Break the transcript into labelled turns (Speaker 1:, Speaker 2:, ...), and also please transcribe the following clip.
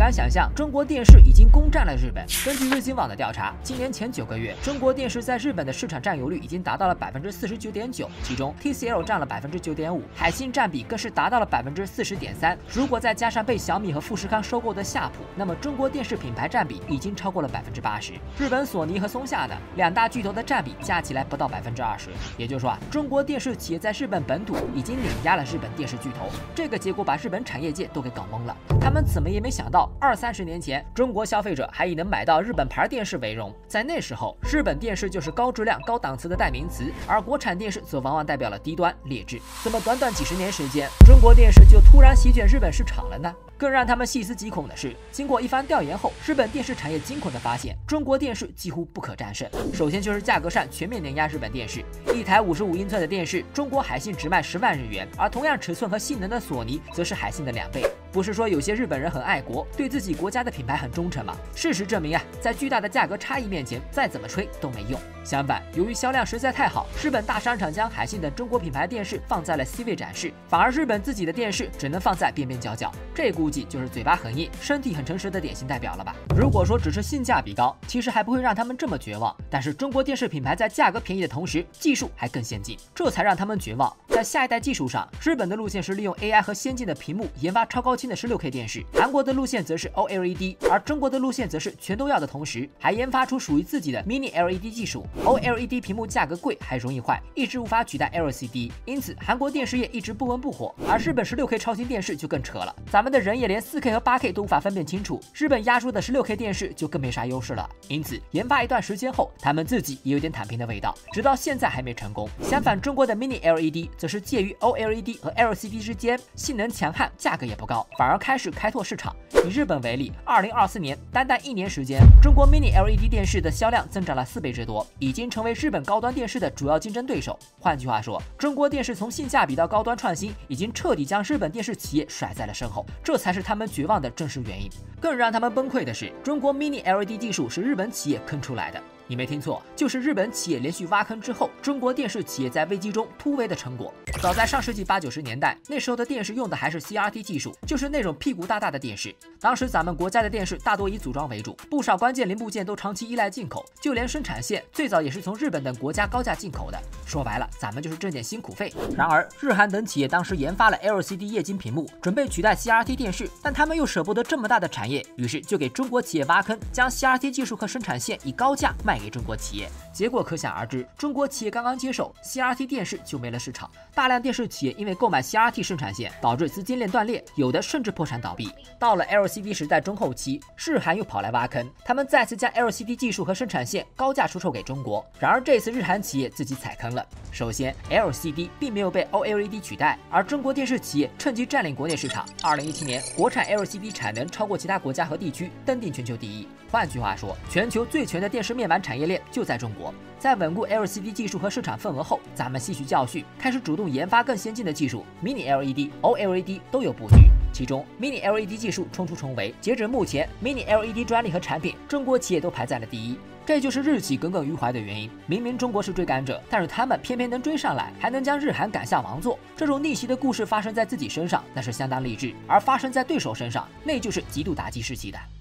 Speaker 1: 敢想象，中国电视已经攻占了日本。根据日经网的调查，今年前9个月，中国电视在日本的市场占有率已经达到了49.9%，其中 TCL 占了9.5%，海信占比更是达到了40.3%。如果再加上被小米和富士康收购的夏普，那么中国电视品牌占比已经超过了80%。日本索尼和松下呢，2大巨头的占比加起来不到20%。也就是说啊，中国电视企业在日本本土已经碾压了日本电视巨头。这个结果把日本产业界都给搞懵了。他们怎么也没想到，20-30年前，中国消费者还以能买到日本牌电视为荣。在那时候，日本电视就是高质量、高档次的代名词，而国产电视则往往代表了低端、劣质。怎么短短几十年时间，中国电视就突然席卷日本市场了呢？更让他们细思极恐的是，经过一番调研后，日本电视产业惊恐地发现，中国电视几乎不可战胜。首先就是价格上全面碾压日本电视，一台55英寸的电视，中国海信只卖10万日元，而同样尺寸和性能的索尼则是海信的2倍。不是说有些日本人很爱国，对自己国家的品牌很忠诚吗？事实证明啊，在巨大的价格差异面前，再怎么吹都没用。相反，由于销量实在太好，日本大商场将海信等中国品牌电视放在了 C 位展示，反而日本自己的电视只能放在边边角角。这估计就是嘴巴很硬，身体很诚实的典型代表了吧？如果说只是性价比高，其实还不会让他们这么绝望。但是中国电视品牌在价格便宜的同时，技术还更先进，这才让他们绝望。在下一代技术上，日本的路线是利用 AI 和先进的屏幕研发超高清的16K 电视，韩国的路线则是 OLED， 而中国的路线则是全都要的同时，还研发出属于自己的 Mini LED 技术。OLED 屏幕价格贵还容易坏，一直无法取代 LCD， 因此韩国电视业一直不温不火。而日本16K 超清电视就更扯了，咱们的人也连 4K 和 8K 都无法分辨清楚，日本压缩的16K 电视就更没啥优势了。因此研发一段时间后，他们自己也有点躺平的味道，直到现在还没成功。相反，中国的 Mini LED 则是介于 OLED 和 LCD 之间，性能强悍，价格也不高，反而开始开拓市场。以日本为例，2024年单1年时间，中国 Mini LED 电视的销量增长了4倍之多，已经成为日本高端电视的主要竞争对手。换句话说，中国电视从性价比到高端创新，已经彻底将日本电视企业甩在了身后，这才是他们绝望的真实原因。更让他们崩溃的是，中国 Mini LED 技术是日本企业坑出来的。你没听错，就是日本企业连续挖坑之后，中国电视企业在危机中突围的成果。早在上世纪80-90年代，那时候的电视用的还是 CRT 技术，就是那种屁股大大的电视。当时咱们国家的电视大多以组装为主，不少关键零部件都长期依赖进口，就连生产线最早也是从日本等国家高价进口的。说白了，咱们就是挣点辛苦费。然而，日韩等企业当时研发了 LCD 液晶屏幕，准备取代 CRT 电视，但他们又舍不得这么大的产业，于是就给中国企业挖坑，将 CRT 技术和生产线以高价卖给中国企业。结果可想而知，中国企业刚刚接手 CRT 电视就没了市场，大量电视企业因为购买 CRT 生产线，导致资金链断裂，有的甚至破产倒闭。到了 LCD 时代中后期，日韩又跑来挖坑，他们再次将 LCD 技术和生产线高价出售给中国。然而这次日韩企业自己踩坑了。首先 LCD 并没有被 OLED 取代，而中国电视企业趁机占领国内市场。2017年，国产 LCD 产能超过其他国家和地区，登顶全球第一。换句话说，全球最全的电视面板产业链就在中国。在稳固 LCD 技术和市场份额后，咱们吸取教训，开始主动研发更先进的技术 ，Mini LED、OLED 都有布局。其中 Mini LED 技术冲出重围，截止目前 Mini LED 专利和产品，中国企业都排在了第一。这就是日企耿耿于怀的原因。明明中国是追赶者，但是他们偏偏能追上来，还能将日韩赶下王座。这种逆袭的故事发生在自己身上，那是相当励志；而发生在对手身上，那就是极度打击士气的。